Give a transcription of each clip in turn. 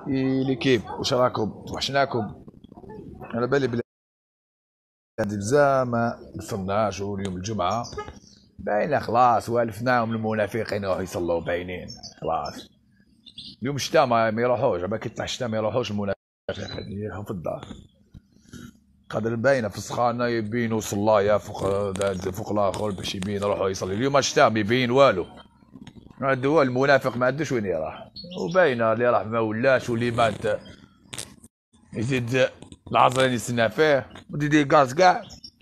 ليكيب واش راكم؟ توحشناكم. على بالي بلي هادي بزاف ما وصلناش، واليوم الجمعة باينة خلاص والفناهم المنافقين راحوا يصلوا باينين خلاص. اليوم الشتا ما يروحوش، عباك كيطلع الشتا ما يروحوش المنافقين يروحوا في الدار. قادر باينة في السخانة يبينوا صلايا فوق الاخر باش يبين روحوا يصلي. اليوم الشتا ما يبين والو، هو المنافق ما عندوش وين يروح، وباينة اللي راح ما ولاش واللي مات يزيد العصر يستنى فيه وديدي كاز كاع.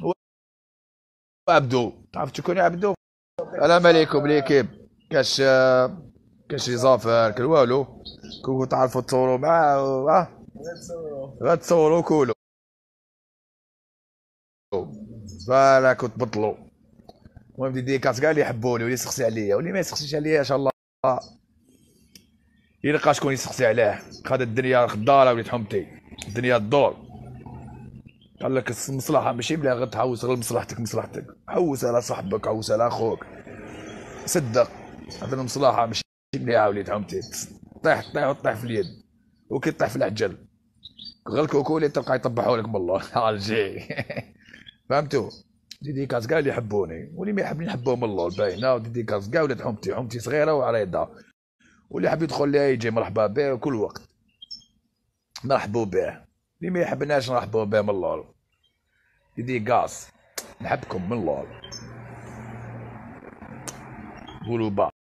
عبدو تعرف شكون عبدو؟ السلام عليكم ليكيب. كاش كاش يزافر كل والو، كون تعرفوا تصوروا معاه غتصوروا كولو فوالا كنت بطلوا. المهم ديدي كاس كاع اللي يحبوني واللي يسقسي عليا واللي ما يسقسيش عليا ان شاء الله يلقى شكون يسقسي عليه. هذا الدنيا خداره وليت حمتي، الدنيا الدور. قال لك المصلحه ماشي بلا غير تحوس غير مصلحتك، مصلحتك حوس على صاحبك، حوس على اخوك، صدق. هذا المصلحه ماشي بلا وليت حمتي، طيح وطيح في اليد وكي طيح في العجل غير الكوكولي تلقى يطبحوا لك بالله عالجي. فهمتوا؟ ديدي كاس كاع اللي يحبوني واللي ما يحبني نحبهم الله باينه. وديدي كاس كاع ولاد حمتي، حمتي صغيره وعريضه، واللي حاب يدخل ليها يجي مرحبا به كل وقت، مرحبا به. اللي ما يحبناش نرحبوا به من الله. ديدي كاس نحبكم من الله. قولوا با.